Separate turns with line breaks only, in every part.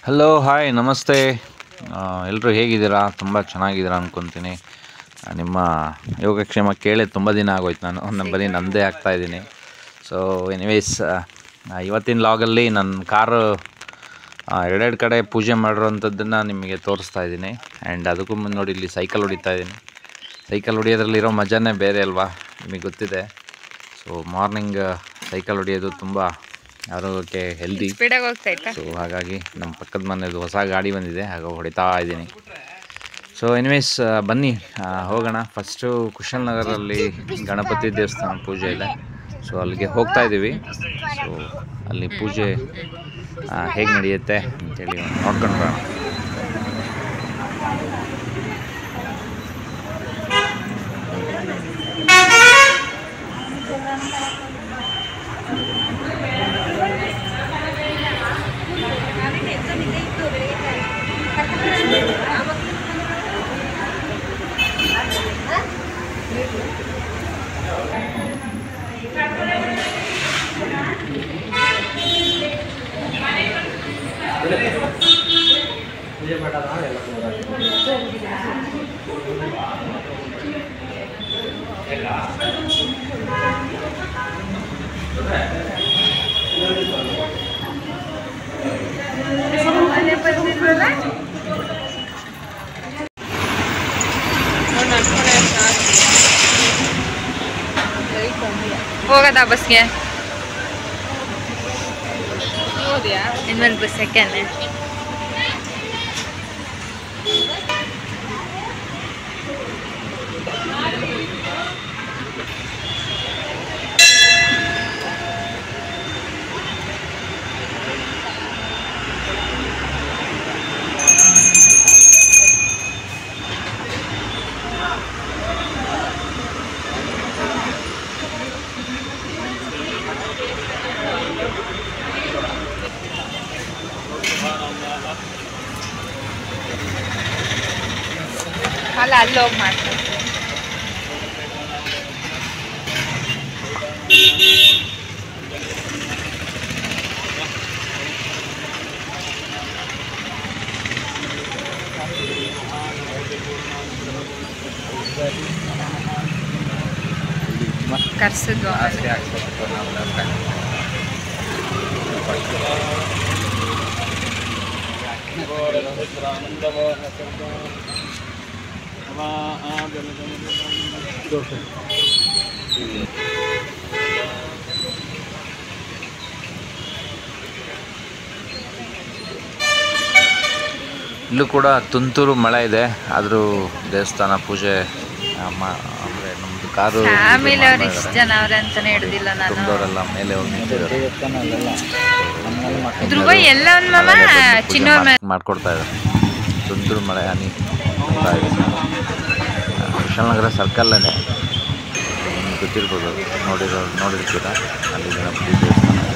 Hello hi ನಮಸ್ತೆ. ಎಲ್ಲರೂ ಹೇಗಿದ್ದೀರಾ? ತುಂಬ ಚೆನ್ನಾಗಿದ್ದೀರಾ ಅಂದ್ಕೊತೀನಿ. ನಿಮ್ಮ ಯೋಗಕ್ಷೇಮ ಕೇಳಿ ತುಂಬ ದಿನ ಆಗೋಯ್ತು. ನಾನು ಬರೀ ನಮ್ಮದೇ ಆಗ್ತಾಯಿದ್ದೀನಿ. ಸೊ ಎನಿವೇಸ್, ಇವತ್ತಿನ ಲಾಗಲ್ಲಿ ನನ್ನ ಕಾರು ಎರಡೆರಡು ಕಡೆ ಪೂಜೆ ಮಾಡಿರೋವಂಥದ್ದನ್ನು ನಿಮಗೆ ತೋರಿಸ್ತಾ ಇದ್ದೀನಿ. ಆ್ಯಂಡ್ ಅದಕ್ಕೂ ಮುಂದೆ ನೋಡಿ, ಇಲ್ಲಿ ಸೈಕಲ್ ಹೊಡಿತಾ ಇದ್ದೀನಿ. ಸೈಕಲ್ ಹೊಡಿಯೋದ್ರಲ್ಲಿರೋ ಮಜಾನೇ ಬೇರೆ ಅಲ್ವಾ, ನಿಮಗೆ ಗೊತ್ತಿದೆ. ಸೊ ಮಾರ್ನಿಂಗ್ ಸೈಕಲ್ ಹೊಡಿಯೋದು ತುಂಬ ಆರೋಗ್ಯಕ್ಕೆ ಹೆಲ್ದಿ. ಸೊ ಹಾಗಾಗಿ ನಮ್ಮ ಪಕ್ಕದ ಮನೆಯದು ಹೊಸ ಗಾಡಿ ಬಂದಿದೆ, ಹಾಗಾಗಿ ಹೊಡಿತಾ ಇದ್ದೀನಿ. ಸೊ ಎನಿವೇಸ್, ಬನ್ನಿ ಹೋಗೋಣ. ಫಸ್ಟು ಕುಶಾಲನಗರಲ್ಲಿ ಗಣಪತಿ ದೇವಸ್ಥಾನ ಪೂಜೆ ಇದೆ. ಸೊ ಅಲ್ಲಿಗೆ ಹೋಗ್ತಾ ಇದ್ದೀವಿ. ಸೊ ಅಲ್ಲಿ ಪೂಜೆ ಹೇಗೆ ನಡೆಯುತ್ತೆ ಅಂತೇಳಿ ನೋಡ್ಕೊಂಡು ಬರೋಣ.
ಹೋಗದಾ ಬಸ್ಗೆ? ಇನ್ಮೇಲೆ ಬಸ್ ಯಾಕೆನೆ? ಅಲ್ಲ, ಅಲ್ಲಿ ಹೋಗಿ ಮಾಡ್ತಾರೆ. ಕರ್ಸಿದ್ವು
ಇಲ್ಲೂ ಕೂಡ ತುಂತುರು ಮಳೆ ಇದೆ. ಆದರೂ ದೇವಸ್ಥಾನ ಪೂಜೆ ಅಂದರೆ ನಮ್ಮದು ಕಾರು
ಫ್ಯಾಮಿಲಿ ಅವ್ರು ಇಷ್ಟು ಜನ ಅವ್ರೆ ಅಂತಾನೆ ಹಿಡ್ದಿಲ್ಲ ನಾನು.
ತುಂಬದವರೆಲ್ಲ ಮೇಲೆ ಹೋಗಿ ನಿಂತಿದ್ದಾರೆ.
ಧ್ರುವ ಎಲ್ಲ
ಮಾಡ್ಕೊಡ್ತಾ ಇದ್ದಾರೆ. ತುಂತುರು ಮಳೆ ಹನಿ ಕುಶಾಲನಗರ ಸರ್ಕಲ್ಲೇ ನಿಮ್ಗೆ ಗೊತ್ತಿರ್ಬೋದು, ನೋಡಿರ್ತೀರ. ಅಲ್ಲಿ ಗಣಪತಿ ದೇವಸ್ಥಾನ ಇದೆ.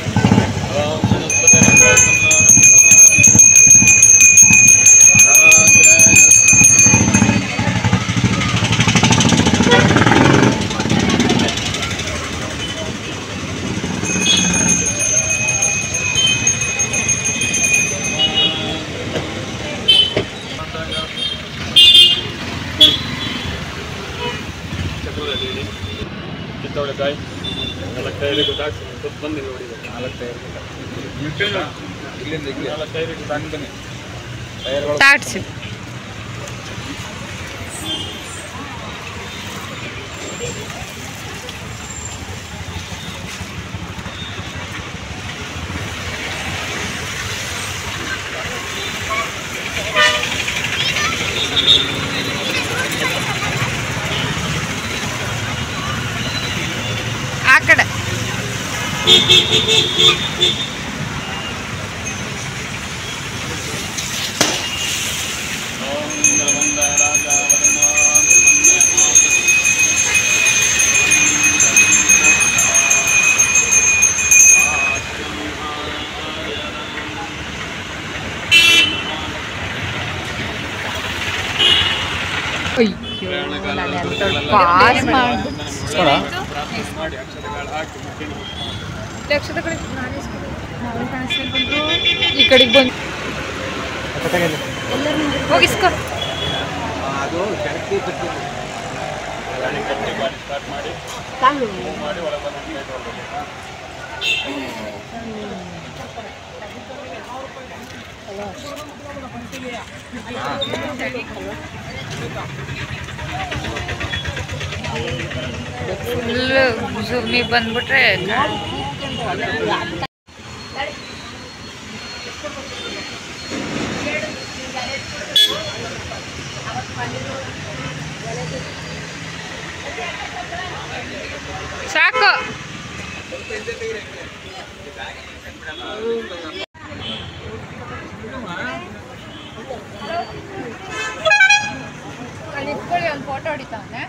ತಾಡ್ಸಿ ಆ ಕಡೆ. ಪಾಸ್ ಮಾಡಿ ಈ ಕಡೆಗೆ ಬಂದು ಹೋಗಿಸ್ಕೊ. ಫುಲ್ಲು ಜೂಮಿ ಬಂದ್ಬಿಟ್ರೆ ಸಾಕು. ಅಲ್ಲಿ ಇಟ್ಕೊಳ್ಳಿ, ಒಂದು ಫೋಟೋ ಹೊಡಿತಾವನೆ.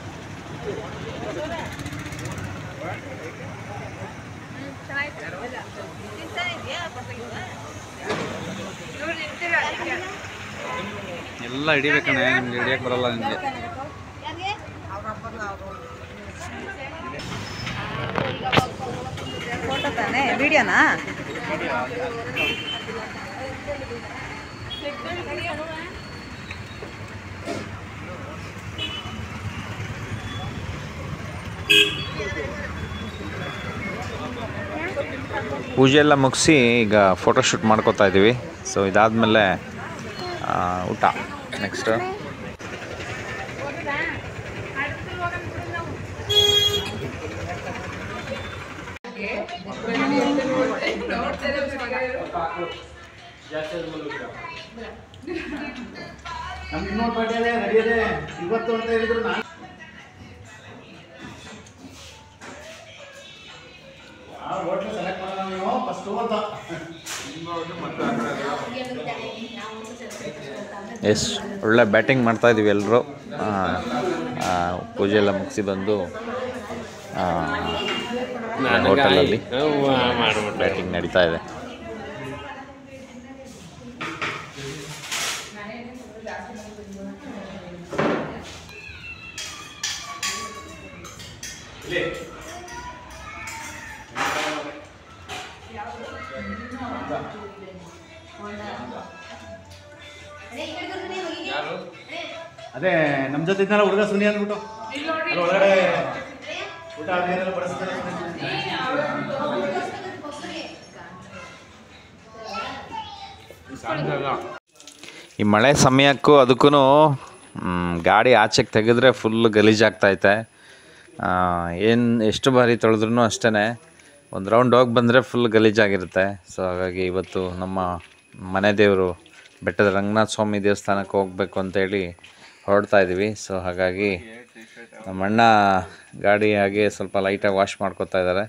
ಎಲ್ಲ ಹಿಡಿಬೇಕಣ್ಣ, ನಿಮ್ಗೆ ಹಿಡಿಯಕ್ಕೆ ಬರಲ್ಲ ನಿಮಗೆ.
ಫೋಟೋ ತಾನೆ, ವಿಡಿಯೋನಾ?
ಪೂಜೆ ಎಲ್ಲ ಮುಗಿಸಿ ಈಗ ಫೋಟೋಶೂಟ್ ಮಾಡ್ಕೋತಾ ಇದ್ದೀವಿ. ಸೊ ಇದಾದಮೇಲೆ ಊಟ ನೆಕ್ಸ್ಟ್.
ಇವತ್ತು ಅಂತ ಹೇಳಿದ್ರು ಹೋಟ್ಲು ಸೆಲೆಕ್ಟ್ ಮಾಡೋಣ ನೀವು ಫಸ್ಟು ಅಂತ.
ಎಸ್, ಒಳ್ಳೆ ಬ್ಯಾಟಿಂಗ್ ಮಾಡ್ತಾಯಿದ್ದೀವಿ ಎಲ್ಲರೂ. ಪೂಜೆ ಎಲ್ಲ ಮುಗಿಸಿ ಬಂದು ಹೋಟೆಲಲ್ಲಿ ಬ್ಯಾಟಿಂಗ್ ನಡೀತಾ ಇದೆ.
ಅದೇ ನಮ್ಮ ಜೊತೆ ಇದ್ನಲ್ಲ ಹುಡುಗ ಸುನಿ ಅಂದ್ಬಿಟ್ಟು ಅಲ್ಲಿ ಒಳಗಡೆ ಊಟ ನೀರೆಲ್ಲ ಬಡಿಸ್ತಾರೆ.
ಈ ಮಳೆ ಸಮಯಕ್ಕೂ ಅದಕ್ಕೂ ಗಾಡಿ ಆಚೆಗೆ ತೆಗೆದ್ರೆ ಫುಲ್ ಗಲೀಜಾಗ್ತೈತೆ. ಎಷ್ಟು ಬಾರಿ ತೊಳೆದ್ರೂ ಅಷ್ಟೇ, ಒಂದು ರೌಂಡ್ ಹೋಗಿ ಬಂದರೆ ಫುಲ್ ಗಲೀಜಾಗಿರುತ್ತೆ. ಸೊ ಹಾಗಾಗಿ ಇವತ್ತು ನಮ್ಮ ಮನೆ ದೇವರು ಬೆಟ್ಟದ ರಂಗನಾಥ ಸ್ವಾಮಿ ದೇವಸ್ಥಾನಕ್ಕೆ ಹೋಗಬೇಕು ಅಂತೇಳಿ ಹೊರಡ್ತಾ ಇದ್ದೀವಿ. ಸೊ ಹಾಗಾಗಿ ನಮ್ಮ ಅಣ್ಣ ಗಾಡಿ ಹಾಗೆ ಸ್ವಲ್ಪ ಲೈಟಾಗಿ ವಾಶ್ ಮಾಡ್ಕೊತಾ ಇದ್ದಾರೆ.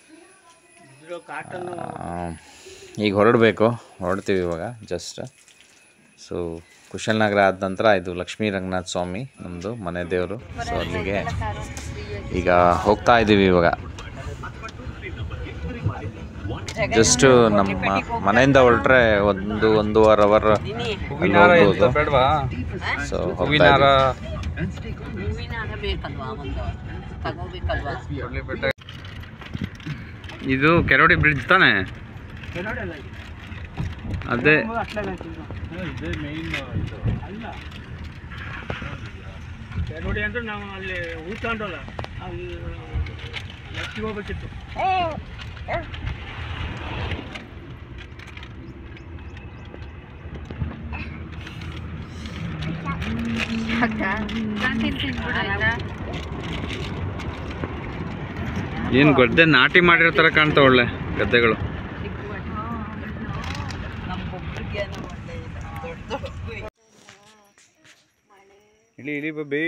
ಈಗ ಹೊರಡ್ತೀವಿ ಇವಾಗ ಜಸ್ಟ್. ಸೊ ಕುಶಲನಗರ ಆದ ನಂತರ ಇದು ಲಕ್ಷ್ಮೀ ರಂಗನಾಥ ಸ್ವಾಮಿ ನಮ್ಮದು ಮನೆ ದೇವರು. ಸೊ ಅಲ್ಲಿಗೆ ಈಗ ಹೋಗ್ತಾ ಇದ್ದೀವಿ. ಇವಾಗ ಜಸ್ಟ್ ನಮ್ಮ ಮನೆಯಿಂದ ಹೊರಟ್ರೆ 1-1.5 ಅವರ್ ಹೋಗ್ಬೋದು. ಸೊ ಇದು ಕೆರೋಡಿ ಬ್ರಿಡ್ಜ್ ತಾನೆ? ಅದೇ
ನೋಡಿ ಅಂದ್ರೆ ನಾವು ಅಲ್ಲಿ ಊಟಲ್ಲ ಅಲ್ಲಿ ಹೋಗ್ಬೇಕಿತ್ತು.
ಏನು ಗದ್ದೆ ನಾಟಿ ಮಾಡಿರ್ತಾರೆ ಕಾಣ್ತಾ, ಒಳ್ಳೆ ಗದ್ದೆಗಳು. ಇಳಿ ಬಬ್ಬಿ.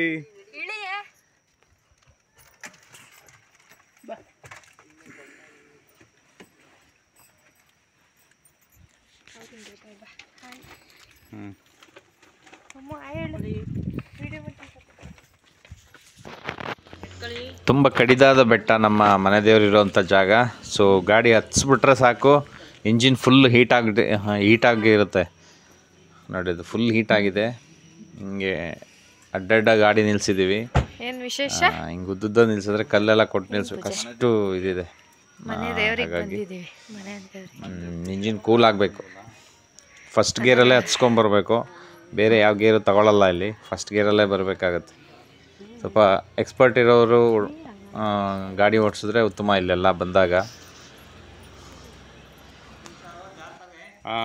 ತುಂಬ ಕಡಿದಾದ ಬೆಟ್ಟ ನಮ್ಮ ಮನೆ ದೇವರಿರೋಂಥ ಜಾಗ. ಸೊ ಗಾಡಿ ಹತ್ಸ್ಬಿಟ್ರೆ ಸಾಕು, ಇಂಜಿನ್ ಫುಲ್ ಹೀಟಾಗಿರುತ್ತೆ ನೋಡಿ. ಅದು ಫುಲ್ ಹೀಟಾಗಿದೆ. ಹಿಂಗೆ ಅಡ್ಡಡ್ಡ ಗಾಡಿ ನಿಲ್ಸಿದ್ದೀವಿ.
ಏನು ವಿಶೇಷ?
ಹಿಂಗೆ ಉದ್ದುದ್ದ ನಿಲ್ಸಿದ್ರೆ ಕಲ್ಲೆಲ್ಲ ಕೊಟ್ಟು ನಿಲ್ಸ್ಬೇಕು, ಅಷ್ಟು ಇದಿದೆ. ಹಾಗಾಗಿ ಇಂಜಿನ್ ಕೂಲ್ ಆಗಬೇಕು. ಫಸ್ಟ್ ಗೇರಲ್ಲೇ ಹತ್ಸ್ಕೊಂಬರ್ಬೇಕು, ಬೇರೆ ಯಾವ ಗೇರು ತಗೊಳ್ಳಲ್ಲ ಇಲ್ಲಿ, ಫಸ್ಟ್ ಗೇರಲ್ಲೇ ಬರಬೇಕಾಗತ್ತೆ. ಸ್ವಲ್ಪ ಎಕ್ಸ್ಪರ್ಟ್ ಇರೋರು ಗಾಡಿ ಓಡಿಸಿದ್ರೆ ಉತ್ತಮ ಇಲ್ಲೆಲ್ಲ ಬಂದಾಗ. ಹಾಂ,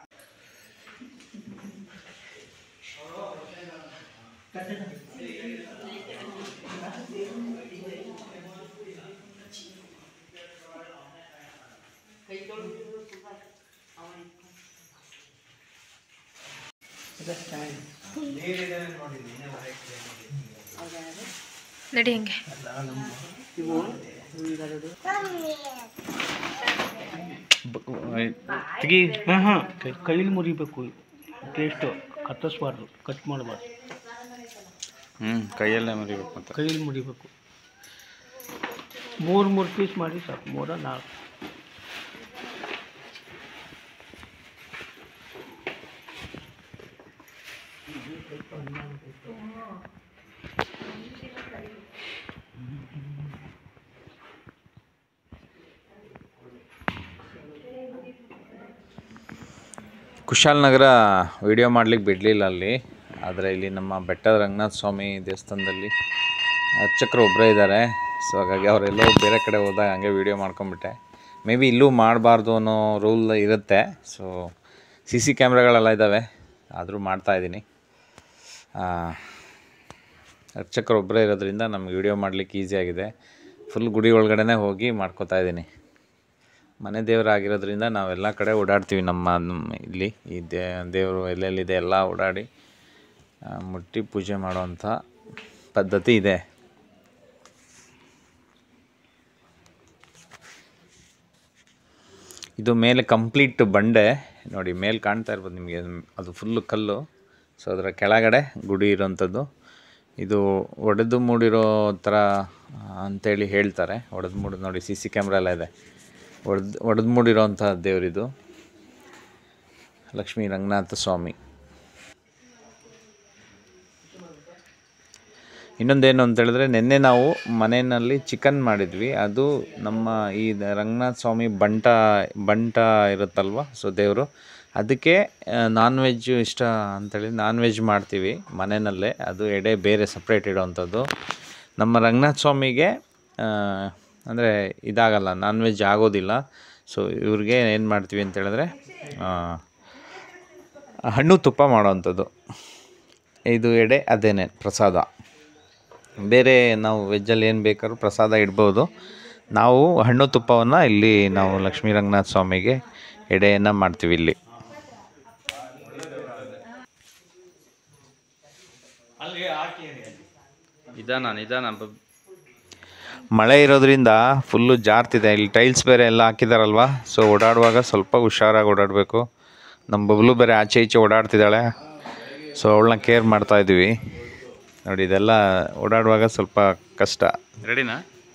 ನಡಿ ಹಿಂಗೆ.
ಹಾಂ ಕೈಲಿ ಮುರಿಬೇಕು, ಟೇಸ್ಟು ಕತ್ತರಿಸ್ಬಾರ್ದು, ಕಟ್ ಮಾಡಬಾರ್ದು,
ಕೈಯಲ್ಲೇ ಮರಿಬೇಕು ಅಂತ.
ಕೈಯಲ್ಲಿ ಮುರಿಬೇಕು. 3 ಪೀಸ್ ಮಾಡಿ ಸಾಕು, 3 4.
ಕುಶಾಲನಗರ ವಿಡಿಯೋ ಮಾಡ್ಲಿಕ್ಕೆ ಬಿಡಲಿಲ್ಲ ಅಲ್ಲಿ, ಆದರೆ ಇಲ್ಲಿ ನಮ್ಮ ಬೆಟ್ಟದ ರಂಗನಾಥ ಸ್ವಾಮಿ ದೇವಸ್ಥಾನದಲ್ಲಿ ಅರ್ಚಕರು ಒಬ್ಬರೇ ಇದ್ದಾರೆ. ಸೊ ಹಾಗಾಗಿ ಅವರೆಲ್ಲೋ ಬೇರೆ ಕಡೆ ಹೋದಾಗ ಹಂಗೆ ವೀಡಿಯೋ ಮಾಡ್ಕೊಂಬಿಟ್ಟೆ. ಮೇ ಬಿ ಇಲ್ಲೂ ಮಾಡಬಾರ್ದು ಅನ್ನೋ ರೂಲ್ ಇರುತ್ತೆ. ಸೊ CC ಕ್ಯಾಮ್ರಾಗಳೆಲ್ಲ ಇದ್ದಾವೆ, ಆದರೂ ಮಾಡ್ತಾಯಿದ್ದೀನಿ. ಅರ್ಚಕರು ಒಬ್ಬರೇ ಇರೋದ್ರಿಂದ ನಮ್ಗೆ ವೀಡಿಯೋ ಮಾಡಲಿಕ್ಕೆ ಈಸಿಯಾಗಿದೆ. ಫುಲ್ ಗುಡಿ ಒಳಗಡೆ ಹೋಗಿ ಮಾಡ್ಕೋತಾ ಇದ್ದೀನಿ. ಮನೆ ದೇವರಾಗಿರೋದ್ರಿಂದ ನಾವೆಲ್ಲ ಕಡೆ ಓಡಾಡ್ತೀವಿ. ನಮ್ಮ ಇಲ್ಲಿ ಈ ದೇವರು ಎಲ್ಲೆಲ್ಲಿದೆ ಎಲ್ಲ ಓಡಾಡಿ ಮುಟ್ಟಿ ಪೂಜೆ ಮಾಡೋವಂಥ ಪದ್ಧತಿ ಇದೆ. ಇದು ಮೇಲೆ ಕಂಪ್ಲೀಟ್ ಬಂಡೆ ನೋಡಿ, ಮೇಲೆ ಕಾಣ್ತಾ ಇರ್ಬೋದು ನಿಮಗೆ, ಅದು ಫುಲ್ಲು ಕಲ್ಲು. ಸೊ ಅದರ ಕೆಳಗಡೆ ಗುಡಿ ಇರೋವಂಥದ್ದು. ಇದು ಒಡೆದು ಮೂಡಿರೋ ಥರ ಅಂಥೇಳಿ ಹೇಳ್ತಾರೆ. ಒಡೆದು ಮೂಡಿ ನೋಡಿ, CC ಕ್ಯಾಮ್ರಾ ಎಲ್ಲ ಇದೆ. ಒಡೆದು ಮೂಡಿರೋವಂಥ ದೇವರಿದು ಲಕ್ಷ್ಮೀ ರಂಗನಾಥ ಸ್ವಾಮಿ. ಇನ್ನೊಂದೇನು ಅಂತೇಳಿದ್ರೆ, ನಿನ್ನೆ ನಾವು ಮನೆಯಲ್ಲಿ ಚಿಕನ್ ಮಾಡಿದ್ವಿ. ಅದು ನಮ್ಮ ಈ ರಂಗನಾಥ ಸ್ವಾಮಿ ಬಂಟ ಇರುತ್ತಲ್ವ, ಸೊ ದೇವರು, ಅದಕ್ಕೆ ನಾನ್ ವೆಜ್ ಇಷ್ಟ ಅಂಥೇಳಿ ನಾನ್ ವೆಜ್ ಮಾಡ್ತೀವಿ ಮನೆಯಲ್ಲೇ. ಅದು ಎಡೆ ಬೇರೆ ಸಪ್ರೇಟ್ ಇಡೋವಂಥದ್ದು. ನಮ್ಮ ರಂಗನಾಥ ಸ್ವಾಮಿಗೆ ಅಂದರೆ ಇದಾಗಲ್ಲ, ನಾನ್ ವೆಜ್ ಆಗೋದಿಲ್ಲ. ಸೊ ಇವ್ರಿಗೆ ಏನು ಮಾಡ್ತೀವಿ ಅಂತೇಳಿದ್ರೆ ಹಣ್ಣು ತುಪ್ಪ ಮಾಡೋವಂಥದ್ದು. ಇದು ಎಡೆ ಅದೇನೆ ಪ್ರಸಾದ. ಬೇರೆ ನಾವು ವೆಜ್ಜಲ್ಲಿ ಏನು ಬೇಕಾದ್ರೂ ಪ್ರಸಾದ ಇಡ್ಬೋದು. ನಾವು ಹಣ್ಣು ತುಪ್ಪವನ್ನು ಇಲ್ಲಿ ನಾವು ಲಕ್ಷ್ಮೀ ರಂಗನಾಥ ಸ್ವಾಮಿಗೆ ಎಡೆಯನ್ನು ಮಾಡ್ತೀವಿ ಇಲ್ಲಿ. ನಿಧಾನ ಮಳೆ ಇರೋದ್ರಿಂದ ಫುಲ್ಲು ಜಾರ್ತಿದೆ. ಇಲ್ಲಿ ಟೈಲ್ಸ್ ಬೇರೆ ಎಲ್ಲ ಹಾಕಿದಾರಲ್ವ, ಸೊ ಓಡಾಡುವಾಗ ಸ್ವಲ್ಪ ಹುಷಾರಾಗಿ ಓಡಾಡಬೇಕು. ನಮ್ಮ ಬಬ್ಲು ಬೇರೆ ಆಚೆ ಈಚೆ ಓಡಾಡ್ತಿದ್ದಾಳೆ, ಸೊ ಅವಳನ್ನ ಕೇರ್ ಮಾಡ್ತಾಯಿದ್ದೀವಿ. ನೋಡಿ, ಇದೆಲ್ಲ ಓಡಾಡುವಾಗ ಸ್ವಲ್ಪ ಕಷ್ಟ. ರೆಡಿನಾ?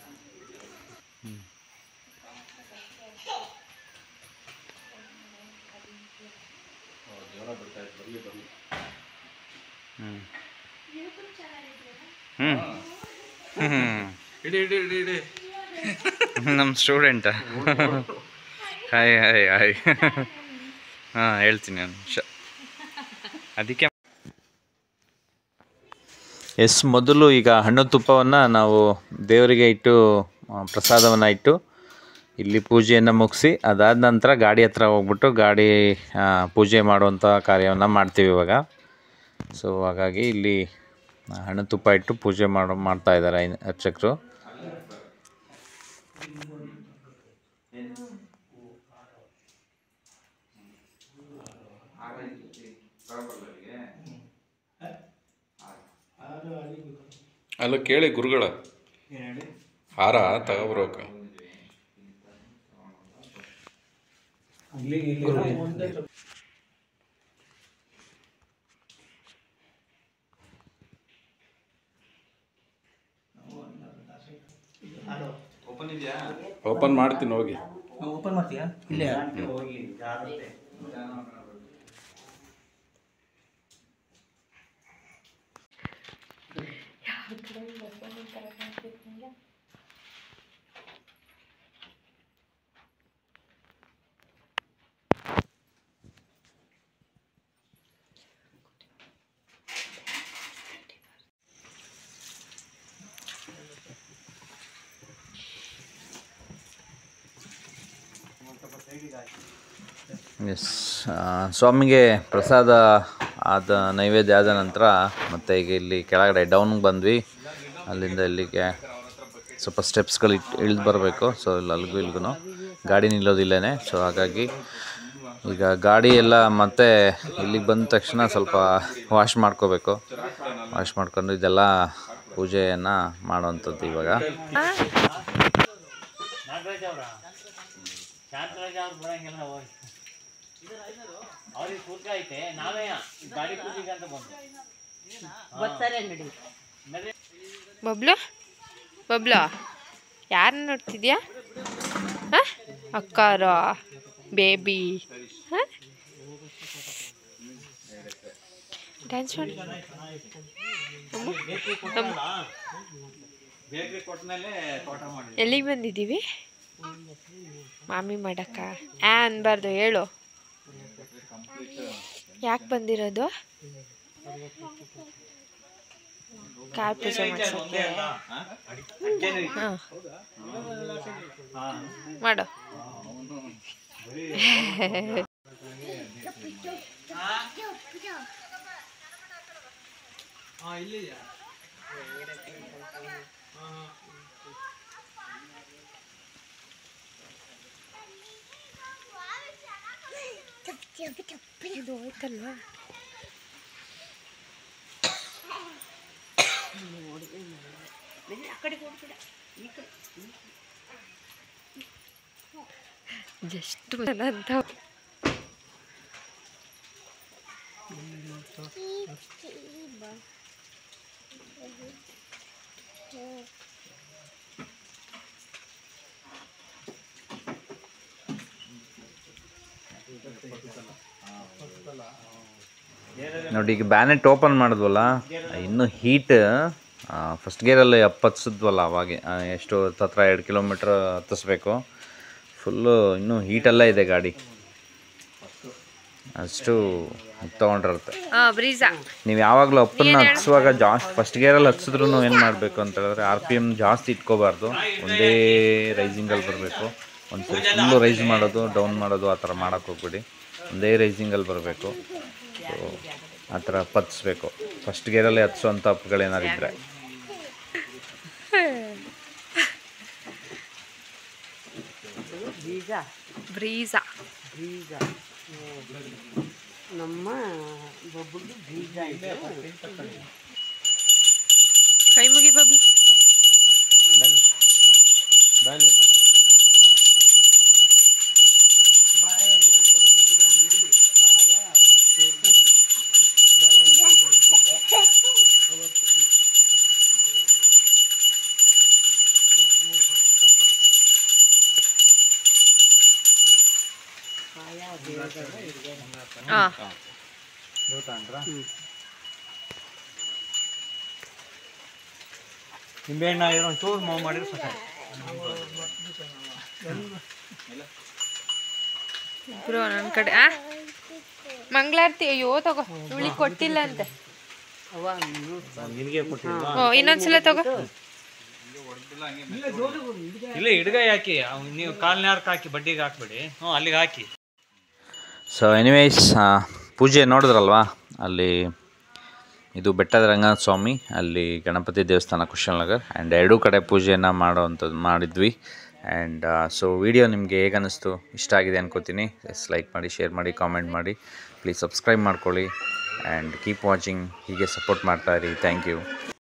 ಇಡಿ ನಮ್ಮ ಸ್ಟೂಡೆಂಟ. ಹಾಯ್ ಹಾಂ, ಹೇಳ್ತೀನಿ ಒಂದು ನಿಮಿಷ. ಅದಕ್ಕೆ ಮೊದಲು ಈಗ ಹಣ್ಣು ತುಪ್ಪವನ್ನು ನಾವು ದೇವರಿಗೆ ಇಟ್ಟು ಪ್ರಸಾದವನ್ನು ಇಟ್ಟು ಇಲ್ಲಿ ಪೂಜೆಯನ್ನು ಮುಗಿಸಿ, ಅದಾದ ನಂತರ ಗಾಡಿ ಹತ್ರ ಹೋಗ್ಬಿಟ್ಟು ಗಾಡಿ ಪೂಜೆ ಮಾಡುವಂಥ ಕಾರ್ಯವನ್ನು ಮಾಡ್ತೀವಿ ಇವಾಗ. ಸೊ ಹಾಗಾಗಿ ಇಲ್ಲಿ ಹಣ್ಣು ತುಪ್ಪ ಇಟ್ಟು ಪೂಜೆ ಮಾಡ್ತಾಯಿದ್ದಾರೆ ಅರ್ಚಕರು.
ಅಲ್ಲ ಕೇಳಿ ಗುರುಗಳ ಹಾರ ತಗೊಬರೋಕ. ಓಪನ್ ಮಾಡ್ತೀನಿ, ಹೋಗಿ
ಓಪನ್ ಮಾಡ್ತೀಯಾ? ಇಲ್ಲೇ
ಎಸ್, ಸ್ವಾಮಿಗೆ ಪ್ರಸಾದ ಆದ ನೈವೇದ್ಯ ಆದ ನಂತರ ಮತ್ತು ಈಗ ಇಲ್ಲಿ ಕೆಳಗಡೆ ಡೌನ್ಗೆ ಬಂದ್ವಿ. ಅಲ್ಲಿಂದ ಇಲ್ಲಿಗೆ ಸ್ವಲ್ಪ ಸ್ಟೆಪ್ಸ್ಗಳು ಇಳಿದು ಬರಬೇಕು. ಸೊ ಇಲ್ಲಿ ಅಲ್ಲಿಗೂ ಇಲ್ಲಿಗೂ ಗಾಡಿ ನಿಲ್ಲೋದಿಲ್ಲೇ. ಸೊ ಹಾಗಾಗಿ ಈಗ ಗಾಡಿ ಎಲ್ಲ ಮತ್ತೆ ಇಲ್ಲಿಗೆ ಬಂದ ತಕ್ಷಣ ಸ್ವಲ್ಪ ವಾಶ್ ಮಾಡ್ಕೋಬೇಕು. ವಾಶ್ ಮಾಡ್ಕೊಂಡು ಇದೆಲ್ಲ ಪೂಜೆಯನ್ನು ಮಾಡೋವಂಥದ್ದು ಇವಾಗ.
ಬಬ್ಲು ಬಬ್ಲು ಯಾರನ್ನ ನೋಡ್ತಿದ್ಯಾ? ಅಕ್ಕಾರ ಬೇಬಿ ಡ್ಯಾನ್ಸ್ ಮಾಡಿ. ಎಲ್ಲಿಗೆ ಬಂದಿದ್ದೀವಿ? ಮಾಮಿ ಮಾಡಕ್ಕ ಅನ್ಬಾರ್ದು, ಹೇಳು ಯಾಕೆ ಬಂದಿರೋದು? ಕಾರ್ ಪೂಜೆ ಮಾಡ್ಸೋಕ್ಕೆ. ಹಾಂ ಮಾಡು. ಇದು ಹೋಯ್ತಲ್ವಾ? ಜಸ್ಟ್ ಅಂತ
ನೋಡಿ, ಈಗ ಬ್ಯಾನೆಟ್ ಓಪನ್ ಮಾಡಿದ್ವಲ್ಲ, ಇನ್ನೂ ಹೀಟ್ ಫಸ್ಟ್ ಗೇರಲ್ಲಿ ಹತ್ತಿಸಿದ್ವಲ್ಲ ಅವಾಗೆ ಎಷ್ಟು ಹತ್ರ 2 ಕಿಲೋಮೀಟ್ರ್ ಹತ್ತಿಸ್ಬೇಕು. ಫುಲ್ಲು ಇನ್ನೂ ಹೀಟೆಲ್ಲ ಇದೆ ಗಾಡಿ, ಅಷ್ಟು ತೊಗೊಂಡಿರುತ್ತೆ. ನೀವು ಯಾವಾಗಲೂ ಅಪ್ಪನ್ನು ಹತ್ತಿಸುವಾಗ ಜಾಸ್ತಿ ಫಸ್ಟ್ ಗೇರಲ್ಲಿ ಹತ್ತಿಸಿದ್ರೂ ಏನು ಮಾಡಬೇಕು ಅಂತ ಹೇಳಿದ್ರೆ RPM ಜಾಸ್ತಿ ಇಟ್ಕೋಬಾರ್ದು. ಒಂದೇ ರೈಸಿಂಗಲ್ಲಿ ಬರಬೇಕು. ಒಂದು ಸರಿ ಫುಲ್ಲು ರೈಸ್ ಮಾಡೋದು ಡೌನ್ ಮಾಡೋದು ಆ ಥರ ಮಾಡೋಕ್ಕೆ ಹೋಗ್ಬಿಡಿ. ಒಂದೇ ರೈಸಿಂಗಲ್ಲಿ ಬರಬೇಕು. ಸೊ ಆ ಥರ ಹತ್ತಿಸ್ಬೇಕು. ಫಸ್ಟ್ ಗೇರಲ್ಲಿ ಹತ್ತಿಸೋವಂಥ ಅಪ್ಪುಗಳೇನಾರು ಇದ್ದರೆ.
ಬ್ರೀಜಾ
ನಮ್ಮ ಬಬ್ಬುದು ಬೀಜ ಇದೆ.
ಕೈ ಮುಗಿ ಬಬ್ಲು.
ನಿಂಬೆಹಣ್ಣ ಇರೋ ಒಂಚೂರು ಮಾವು ಮಾಡಿದ್ರೆ ಸಾಕು.
ಇಬ್ರು ನನ್ನ ಕಡೆ ಮಂಗಳಾರತಿ. ಅಯ್ಯೋ ತಗೋ, ಇವಳಿಗೆ ಕೊಟ್ಟಿಲ್ಲ ಅಂತೆ.
ನಿನಗೆ ಕೊಟ್ಟಿಲ್ಲ.
ಇನ್ನೊಂದ್ಸಲ ತಗೋ.
ಇಲ್ಲ, ಹಿಡ್ಗಾಯಿ ಹಾಕಿ ನೀವು ಕಾಲ್ನ ಯಾರ್ಕ್ ಹಾಕಿ ಬಡ್ಡಿಗೆ ಹಾಕ್ಬೇಡಿ. ಅಲ್ಲಿಗೆ ಹಾಕಿ.
ಸೊ ಎನಿವೇಸ್, ಪೂಜೆ ನೋಡಿದ್ರಲ್ವಾ, ಅಲ್ಲಿ ಇದು ಬೆಟ್ಟದ ರಂಗನಾಥ ಸ್ವಾಮಿ, ಅಲ್ಲಿ ಗಣಪತಿ ದೇವಸ್ಥಾನ ಕುಶಾಲನಗರ್, ಆ್ಯಂಡ್ ಎರಡೂ ಕಡೆ ಪೂಜೆಯನ್ನು ಮಾಡೋವಂಥದ್ದು ಮಾಡಿದ್ವಿ. ಆ್ಯಂಡ್ ಸೊ ವಿಡಿಯೋ ನಿಮಗೆ ಹೇಗೆ ಅನ್ನಿಸ್ತು? ಇಷ್ಟ ಆಗಿದೆ ಅನ್ಕೋತೀನಿ. ಲೈಕ್ ಮಾಡಿ, ಶೇರ್ ಮಾಡಿ, ಕಾಮೆಂಟ್ ಮಾಡಿ, ಪ್ಲೀಸ್ ಸಬ್ಸ್ಕ್ರೈಬ್ ಮಾಡ್ಕೊಳ್ಳಿ ಆ್ಯಂಡ್ ಕೀಪ್ ವಾಚಿಂಗ್. ಹೀಗೆ ಸಪೋರ್ಟ್ ಮಾಡ್ತಾಯಿರಿ. Thank you.